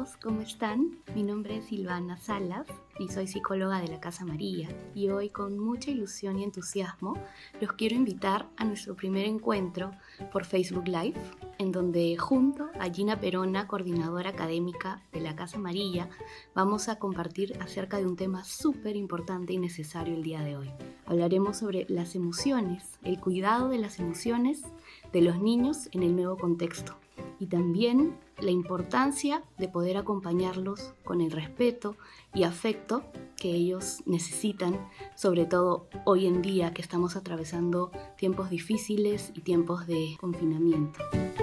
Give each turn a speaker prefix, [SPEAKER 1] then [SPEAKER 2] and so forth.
[SPEAKER 1] todos, ¿cómo están? Mi nombre es Silvana Salas y soy psicóloga de la Casa María, y hoy con mucha ilusión y entusiasmo los quiero invitar a nuestro primer encuentro por Facebook Live, en donde junto a Gina Perona, coordinadora académica de la Casa María, vamos a compartir acerca de un tema súper importante y necesario el día de hoy. Hablaremos sobre las emociones, el cuidado de las emociones de los niños en el nuevo contexto, y también la importancia de poder acompañarlos con el respeto y afecto que ellos necesitan, sobre todo hoy en día que estamos atravesando tiempos difíciles y tiempos de confinamiento.